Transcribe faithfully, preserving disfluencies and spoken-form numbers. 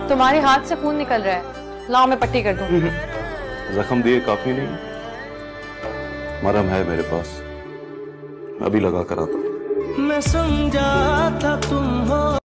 तुम्हारे हाथ से खून निकल रहा है, लाओ मैं पट्टी कर दूं। जख्म दिए काफी नहीं, मरहम है मेरे पास, अभी लगा कर आता हूं। मैं समझा था तुम हो